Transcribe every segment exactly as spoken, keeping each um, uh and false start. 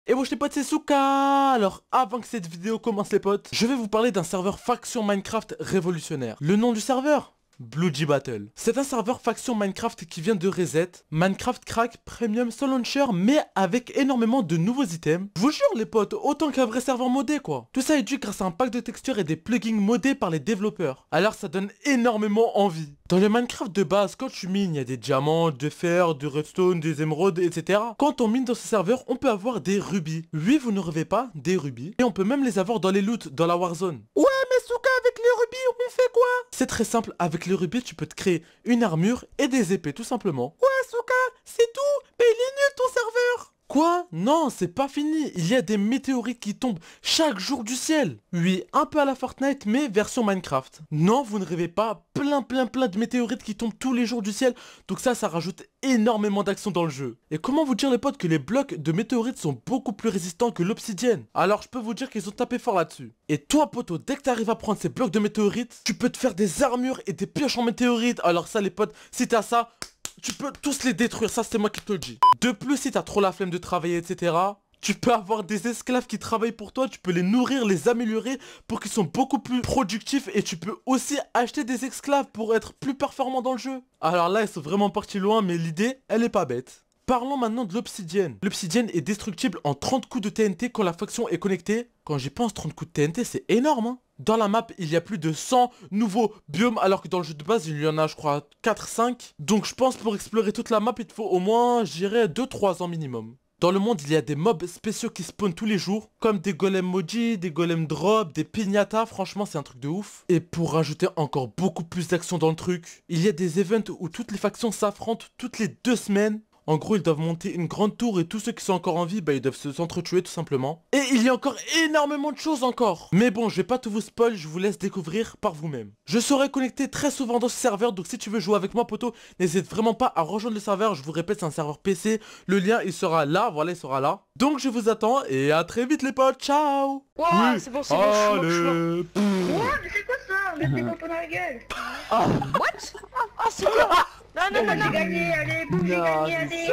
Et bon, les potes, c'est Souka. Alors avant que cette vidéo commence les potes, je vais vous parler d'un serveur faction Minecraft révolutionnaire. Le nom du serveur? Blue Battle. C'est un serveur faction Minecraft qui vient de Reset, Minecraft Crack Premium Soul Launcher, mais avec énormément de nouveaux items. Je vous jure les potes, autant qu'un vrai serveur modé quoi. Tout ça est dû grâce à un pack de textures et des plugins modés par les développeurs. Alors ça donne énormément envie. Dans le Minecraft de base, quand tu mines, il y a des diamants, du fer, du redstone, des émeraudes, et cetera. Quand on mine dans ce serveur, on peut avoir des rubis. Oui, vous ne rêvez pas, des rubis. Et on peut même les avoir dans les loots, dans la Warzone. Ouais, mais Souka, avec les rubis, on fait quoi? C'est très simple, avec les rubis, tu peux te créer une armure et des épées, tout simplement. Ouais, Souka, c'est tout. Mais il est nul ton serveur. Quoi? Non, c'est pas fini. Il y a des météorites qui tombent chaque jour du ciel. Oui, un peu à la Fortnite, mais version Minecraft. Non, vous ne rêvez pas. Plein, plein, plein de météorites qui tombent tous les jours du ciel. Donc ça, ça rajoute énormément d'action dans le jeu. Et comment vous dire les potes que les blocs de météorites sont beaucoup plus résistants que l'obsidienne? Alors je peux vous dire qu'ils ont tapé fort là-dessus. Et toi poto, dès que tu arrives à prendre ces blocs de météorites, tu peux te faire des armures et des pioches en météorites. Alors ça les potes, si t'as ça, tu peux tous les détruire, ça c'est moi qui te le dis. De plus, si t'as trop la flemme de travailler, et cetera, tu peux avoir des esclaves qui travaillent pour toi, tu peux les nourrir, les améliorer pour qu'ils soient beaucoup plus productifs et tu peux aussi acheter des esclaves pour être plus performant dans le jeu. Alors là, ils sont vraiment partis loin, mais l'idée, elle est pas bête. Parlons maintenant de l'obsidienne. L'obsidienne est destructible en trente coups de T N T quand la faction est connectée. Quand j'y pense, trente coups de T N T, c'est énorme, hein. Dans la map, il y a plus de cent nouveaux biomes, alors que dans le jeu de base, il y en a, je crois, quatre cinq. Donc je pense pour explorer toute la map, il te faut au moins, je dirais, deux trois ans minimum. Dans le monde, il y a des mobs spéciaux qui spawnent tous les jours, comme des golems moji, des golems drop, des piñatas, franchement c'est un truc de ouf. Et pour rajouter encore beaucoup plus d'action dans le truc, il y a des events où toutes les factions s'affrontent toutes les deux semaines. En gros, ils doivent monter une grande tour et tous ceux qui sont encore en vie, bah ils doivent se s'entretuer tout simplement. Et il y a encore énormément de choses encore. Mais bon, je vais pas tout vous spoil, je vous laisse découvrir par vous-même. Je serai connecté très souvent dans ce serveur, donc si tu veux jouer avec moi poto, n'hésite vraiment pas à rejoindre le serveur. Je vous répète, c'est un serveur P C. Le lien, il sera là, voilà, il sera là. Donc je vous attends et à très vite les potes, ciao. Wow, oui. C'est bon, c'est bon, je suis mort, je suis mort. What? Mais c'est quoi ça? Mais c'est pas dans la gueule. Ah, what? Ah, c'est quoi? Non, non, non, non. J'ai gagné, allez, boum, j'ai gagné, allez.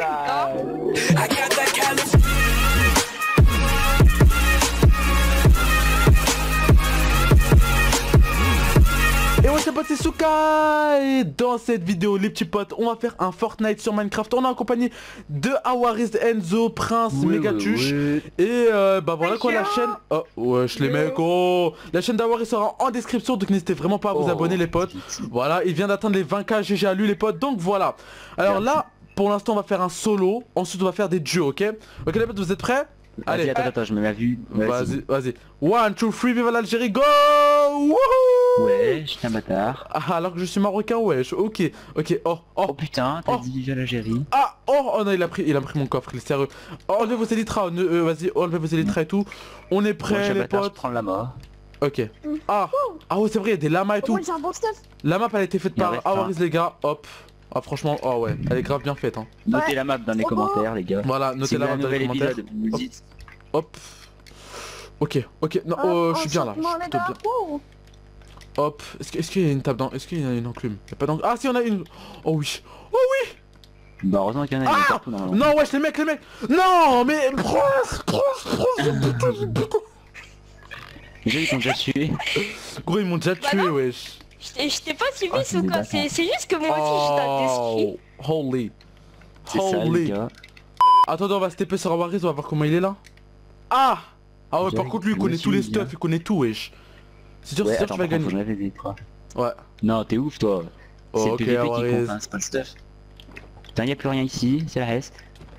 Et ouais c'est potes, c'est Souka. Et dans cette vidéo les petits potes, on va faire un Fortnite sur Minecraft. On est en compagnie de Awaris, Enzo, Prince, oui, Megatuche, oui, oui. Et euh, bah voilà quoi, la chaîne. Oh wesh les mecs, oh. La chaîne d'Awaris sera en description, donc n'hésitez vraiment pas à vous oh, abonner les potes. Voilà, il vient d'atteindre les vingt K, G G à lui les potes. Donc voilà. Alors là, pour l'instant on va faire un solo. Ensuite on va faire des duos, ok. Ok les potes, vous êtes prêts? Allez, attends, attends, je me mets à vue. Vas-y, vas-y. one, two, three, vive l'Algérie, go! Wouhou! Ouais, je suis un bâtard. Ah, alors que je suis marocain, wesh. Ok, ok, oh, oh. Oh putain, t'as oh. dit vive l'Algérie. Ah, oh, oh non, il a pris, il a pris mon coffre, il est sérieux. Oh, enlevez vos élytras, euh, vas-y, enlevez vos élytras et tout. On est prêts, les potes. Je prends le lama. Ok. Ah, ah ouais, c'est vrai, il y a des lamas et tout. Oh, j'ai un bon stuff. La map, elle a été faite par Awaris, les gars. Hop. Ah franchement, oh ouais, elle est grave bien faite, hein. Notez la map dans les commentaires, les gars. Voilà, notez la map dans les commentaires. Hop. Ok, ok, non, oh, je suis bien là. Je suis bien. Hop, est-ce qu'il est qu'il y a une table dans... Est-ce qu'il y a une enclume? Il y a pas d'enclume. Ah si, on a une... Oh oui. Oh oui. Bah heureusement qu'il y en a une partout dans le... Non wesh les mecs, les mecs. Non mais... Prince, Prince, Prince. Les gens ils t'ont déjà tué. Gros ils m'ont déjà tué wesh. Je t'ai pas suivi Souka, c'est juste que moi aussi j'étais à dessus. Holy. Holy. Attendez, on va se taper sur Awaris, on va voir comment il est là. Ah. Ah ouais, par contre lui il connaît tous les stuff, il connaît tout wesh. C'est sûr, c'est sûr que tu vas gagner. Ouais. Non, t'es ouf toi. Oh, c'est ok, le P V P qui compte, hein, c'est pas le stuff. Putain, y'a plus rien ici, c'est la reste.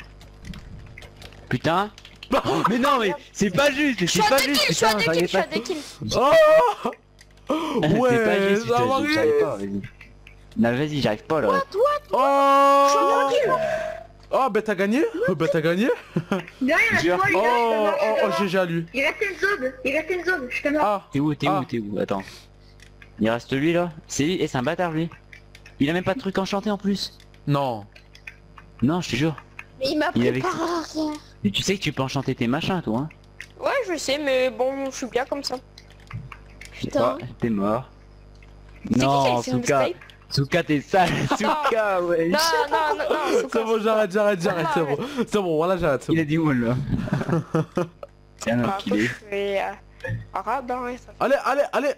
Putain. Mais non mais c'est pas juste, c'est pas juste. Je suis à deux kills, je suis à deux kills. Oh. Ouais, Awaris. Non vas-y, j'arrive pas là. Oh. Oh bah t'as gagné. Oh bah t'as gagné. Non, il reste moi, Oh, oh, oh, G G à lui. Il reste une zone, il reste une zone, je te meurs. Ah. T'es où, t'es où, t'es où? Attends. Il reste lui là. C'est lui, et c'est un bâtard lui. Il a même pas de truc enchanté en plus. Non. Non, je te jure. Mais il m'a pris avait... par arrière. Mais tu sais que tu peux enchanter tes machins toi, hein. Ouais, je sais, mais bon, je suis bien comme ça. Putain. Ouais, t'es mort. Non, en tout cas. Souka, t'es sale. Souka, ouais. Non, non, non, non. C'est bon, j'arrête, j'arrête, j'arrête, c'est bon. C'est bon, voilà, j'arrête. c'est Il bon. a dit où là? C'est un Ah, empilé. je fais, euh, arabe, hein, ouais, ça. Allez, allez, allez.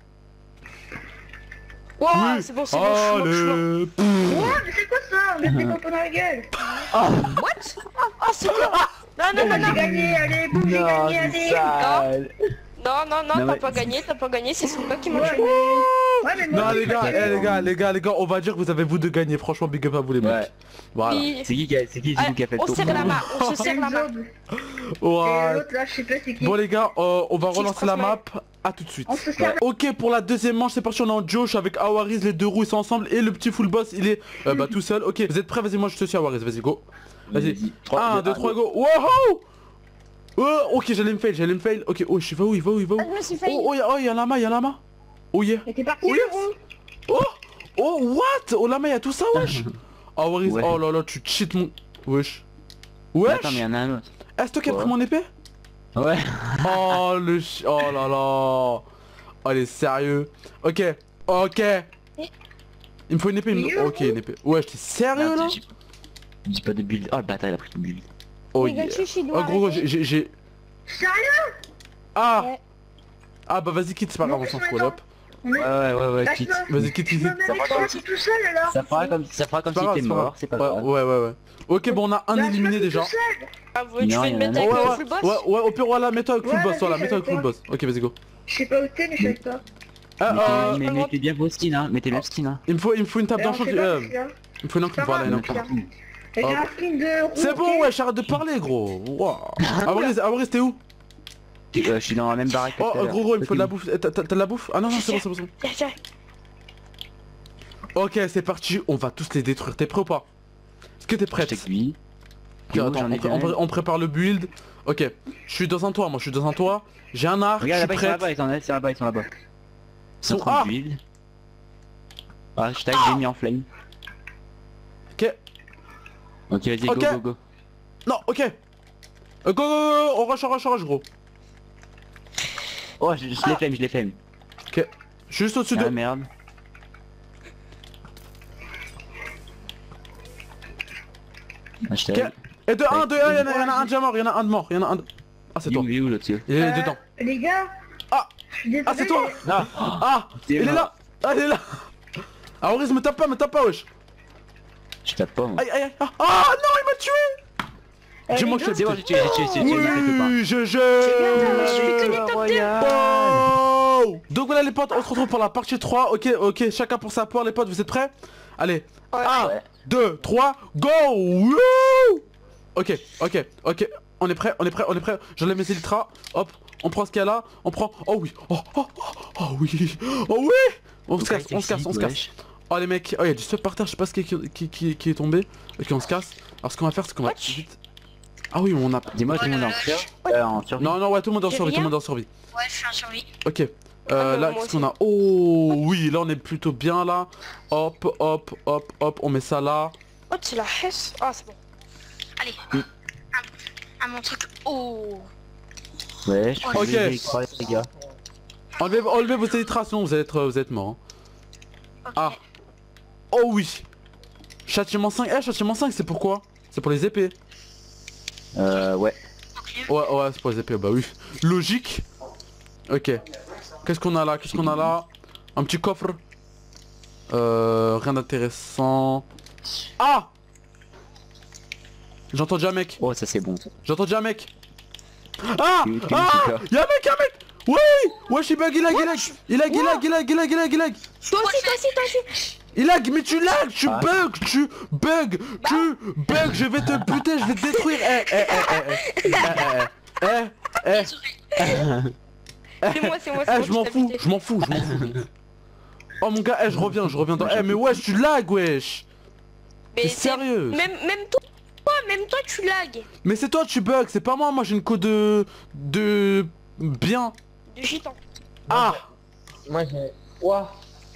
Wow, Oui. c'est bon, c'est bon, je suis mort, je suis mort. Allez. Ouais, mais c'est quoi ça? Mettez tes pompons dans la gueule. What? Ah, c'est quoi? Non, non, non, J'ai non. gagné, allez, boum, j'ai Non, gagné, c'est allez. sale. Non, non, non, Non, t'as mais- pas gagné, t'as pas gagné, c'est Souka qui m'a Ouais, tué. mais... Ouais, mais moi Non aussi, les gars, j'ai eh, gagné. les gars, les gars, les gars, on va dire que vous avez vous deux gagné. Franchement, big up à vous les mecs. Ouais. Voilà. Oui. C'est qui qui a, c'est qui, c'est Ah, qui qui a fait le on tour? serre la main, on se C'est serre la main. Zob. Et Ouais. l'autre là, je sais pas c'est qui. Bon les gars, euh, on va Qui relancer la François map. À tout de suite. On se sert. Ok, pour la deuxième manche, c'est parti, on est en Josh avec Awariz, les deux roues ils sont ensemble et le petit full boss il est euh, bah, tout seul. Ok, vous êtes prêts? Vas-y, moi je te suis Awariz, vas-y go. Vas-y. un, deux, trois, go. Wow. Oh, ok, j'allais me fail, j'allais me fail. Ok, oh, je vais où, il va où, il va où? Ah, je me suis failli. Oh, oh, y'a oh, y a lama, y'a lama. Oh yeah. Mais t'es parti, Oh, le yes. rond. Oh, oh, what? Oh lama, y'a tout ça, wesh. Awariz, Ouais. oh là là, tu cheats mon... Wesh. Mais Wesh. attends, mais y'en a un autre. Eh, c'est toi qui as Quoi pris mon épée? Ouais. Oh le ch... Oh là là. Oh il est sérieux. Ok. Ok. Il me faut une épée. il me- Ok, une épée. Ouais, j'étais sérieux là? Dis dis pas de build. Oh le bâtard, il a pris ton build. Oh Il va yeah. tuer, il Oh doit gros, gros, arrêter. j'ai... j'ai- Sérieux? Ah. Ouais. Ah bah vas-y quitte, c'est pas grave, on s'en fout, hop. On est- Ouais, ouais, ouais, ouais, quitte. Lâche-moi. Vas-y quitte, Je quitte. me mets Ça avec va, toi ça tout seul alors. Ça fera comme, ça fera comme C'est si pas grave, t'étais c'est pas mort, grave. c'est pas Ouais, grave. ouais, ouais, ouais. Ok, bon on a un Lâche-moi éliminé tout déjà. seul. Ah, vous tu Non, fais il y une en a bête Ouais, avec ouais, le full boss? ouais, ouais, au pire, voilà, mets-toi avec full Ouais, boss, vas-y, voilà, mets-toi avec avec full toi. boss. Ok, vas-y, go. Je sais pas où t'es, mais je suis avec toi. Ah, euh, Mais, mais mettez bien vos skins, hein. Mettez le skin, hein. il me faut, il me faut une table Et on d'enchant. sait pas euh, ce qu'il y a. Il me faut une enclume, Ça voilà, va, une donc, enclume. J'ai Hop. un skin de roux. C'est bon, ok. ouais, arrête de parler, gros. Wow. Awariz, Awariz, t'es où? Euh, je suis dans la même baraque que Oh, tout à euh, l'heure. gros, gros, il me faut de la bouffe. Eh, T'as t'as de la bouffe? Ah non, non, c'est bon, c'est bon, c'est bon. Tiens, tiens. Ok, c'est parti, on va tous les détruire. T'es prêt ou pas? Est-ce que t'es prêt? Avec lui. Ok, attends, on, pré- on pré- on prépare le build. Ok, je suis dans un toit, moi je suis dans un toit. J'ai un arc, Regarde je suis là-bas, ils sont prêt. là-bas, ils sont là-bas, ils sont là-bas. Ils sont en Sont- train Ah de build. Ah, hashtag j'ai mis en flame. Ok, Ok, vas-y, Ok. go, go, go. non, ok. Euh, go, go, go, go, on rush, on rush, on rush, gros. Oh, je, je les flame, je les flame. Ok, je suis juste au-dessus Ah de... merde. Hashtag. Ok, et de un, de un, y'en a, y'en a un déjà mort, y'en a un de mort, y'en a un de... Ah c'est Il est toi, où, il est où l'autre? il est Euh, dedans. Les gars. Ah. Je suis désolé. Ah c'est toi. Ah, Ah, T'es il est mort. là. Ah il est là. Ah Awariz, me tape pas, me tape pas, wesh. je tape pas moi. Aïe, aïe, aïe. Ah, ah non, il m'a tué. Euh, J'ai les manqué gars, le C'est bon, j'ai tué, j'ai tué, j'ai tué, j'ai tué, pas. Oui, je bien, jette. je suis que les top deux. Oh. Donc voilà les potes, on se retrouve pour la partie trois. Ok, ok, chacun pour sa part les potes, vous êtes prêts? Allez, un, Ouais. deux, trois, go. Wouh. Ok, ok, ok, on est prêt, on est prêt, on est prêt. J'enlève mes élytras, hop, on prend ce qu'il y a là, on prend... Oh oui, oh, oh, oh, oh oui, oh oui. On se casse, on se casse, on se casse. Oh les mecs, oh il y a du stuff par terre, je sais pas ce qui est, qui, qui, qui est tombé. Ok, on se casse. Alors ce qu'on va faire, c'est qu'on va What? vite... Ah oui, on a... Dis-moi, tout le monde est en survie. Euh, en survie. Non, non, ouais, tout le monde est en J'ai survie, tout le rien. monde est en survie. Ouais, je suis en survie. Ok. Euh, Ah, là, moi qu'est-ce qu'on a? Oh oui, là on est plutôt bien là. Hop, hop, hop, hop, on met ça là. Oh, c'est la hesse. Ah, c'est bon. Allez. À mon truc. Oh. Ouais, je Ok. vais croire les gars. Enlevez, enlevez vos élytras, sinon vous allez être, vous êtes morts. hein. Ah. Oh oui. Châtiment cinq. Eh, châtiment cinq, c'est pourquoi? C'est pour les épées. Euh, ouais. Ouais, ouais, c'est pour les épées, bah oui. Logique. Ok. Qu'est-ce qu'on a là? Qu'est-ce qu'on a là? Un petit coffre. Euh, rien d'intéressant. Ah! J'entends déjà un mec. Oh, ça c'est bon. J'entends déjà un mec. Ah! Tu- tu- Ah! tu- Y'a un mec, y'a un mec! Oui! Wesh, il bug, il lag, il lag! Il lag, il lag, il lag, il lag, il lag, il lag! Toi aussi, toi aussi, toi aussi. Il lag, mais tu lag, tu Ah. bugs, tu bugs, tu bugs, je vais te buter, je vais te détruire! Eh, eh, eh, eh, eh, eh, eh, eh, C'est moi, c'est moi, eh, c'est moi. je m'en qui t'ai fous, buté. je m'en fous, je m'en fous. Oh mon gars, eh, je reviens, je reviens dans... Eh, mais wesh, tu lag, wesh! Mais T'es c'est- sérieux? Même, même toi, même toi, tu lags. Mais c'est toi, tu bugs, c'est pas moi, moi j'ai une code de... de... bien. Du gitan. Ah! Moi j'ai... Ouah.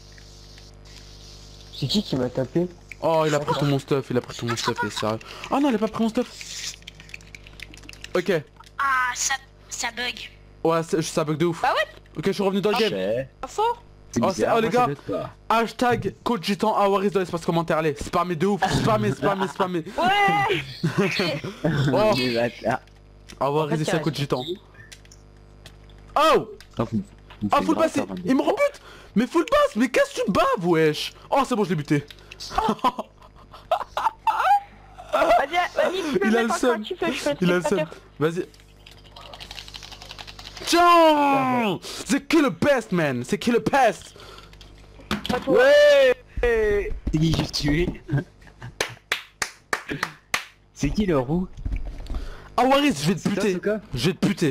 C'est qui qui m'a tapé? Oh, il a pris tout mon stuff, il a pris tout mon stuff, il est sérieux. Ah non, il a pas pris mon stuff. Ok. Ah, ça, ça bug. Ouais, c'est- ça bug de ouf. Bah ouais. Ok, je suis revenu dans le game. Ouais. Pas fort. C'est Oh, bizarre, c'est- oh, les moi, ça gars. doit être pas. Hashtag coach gitan Awaris dans l'espace commentaire. Allez, spammez de ouf. Spammez, spammez, spammez. Ouais. Oh, Les bâtards. Awaris En fait, et sa il coach reste gitan. qui Oh. Oh, vous- vous Ah, faites full grave pass, ça, il, vingt-deux. il me rebute. Mais full pass, mais qu'est-ce que tu baves, wesh. Oh, c'est bon, je l'ai buté. Vas-y, vas-y, tu peux Il a mettre le encore seum. un petit peu, je fais le Il a le seum. spectateur. Vas-y. Tiens. C'est qui le best, man. C'est qui le best. Pas toi. C'est qui j'ai tué? C'est qui le roux? Awaris, je vais te C'est toi, buter. Souka? Je vais te buter.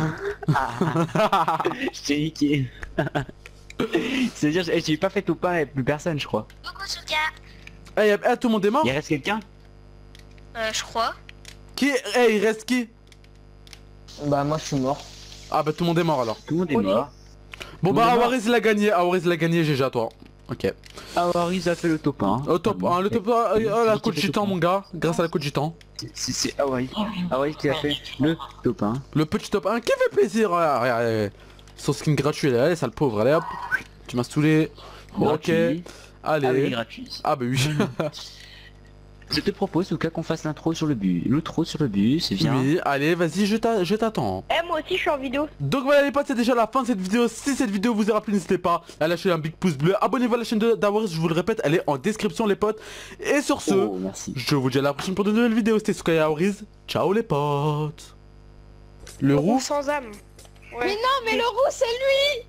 Je t'ai niqué. C'est-à-dire, eh, j'ai pas fait tout pas avec plus personne, je crois. Coucou Souka. Eh, y'a- eh, tout le monde est mort. Il reste quelqu'un? Euh, je crois. Qui? Eh, il reste qui? Bah moi je suis mort. Ah bah tout le monde est mort alors. Tout le monde est Oui. mort. Bon Tout le bah monde est mort. Awaris il a gagné, Awaris il a gagné, G G à toi. Ok. Ah, Waris a fait le top un. Au top un, le top un, oh, la coach gitan mon gars, grâce à la coach gitan. C'est- C'est Awaris. Awaris qui a fait le top un. Le petit top un qui fait plaisir, regarde, regarde, regarde. Son skin gratuit, allez, allez, sale pauvre, allez hop. Tu m'as saoulé. Ok, Gratuit. Ah oui, allez. gratuit. Ah bah oui. Je te propose, au cas qu'on fasse l'intro sur le bus. L'outro sur le bus, viens. Oui, allez, vas-y, je t'a- je t'attends. Eh, moi aussi, je suis en vidéo. Donc voilà les potes, c'est déjà la fin de cette vidéo. Si cette vidéo vous a rappelé, n'hésitez pas à lâcher un big pouce bleu. Abonnez-vous à la chaîne de d'Awaris, je vous le répète, elle est en description les potes. Et sur ce, Oh, merci. je vous dis à la prochaine pour de nouvelles vidéos. C'était Souka et Awaris. Ciao les potes. Le roux. sans âme. Ouais. Mais non, mais le roux, c'est lui.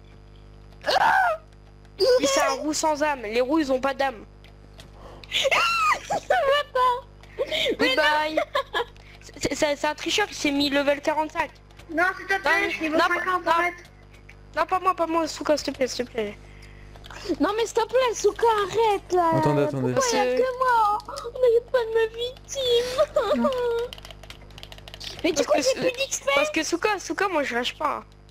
Oui, c'est un roux sans âme. Les roux, ils ont pas d'âme. Goodbye. C'est- C'est c'est un tricheur qui s'est mis level quarante-cinq. Non, s'il te plaît, Non, niveau non, cinquante, non. arrête. Non, pas moi, pas moi, Souka, s'il te plaît, s'il te plaît. Non, mais s'il te plaît, Souka, arrête là. Attendez, attendez. Pourquoi il y a C'est- que moi? On n'arrête pas de me victime. Mais du Parce coup, que j'ai c'est- plus d'X P. Parce que Souka, Souka, moi je lâche pas.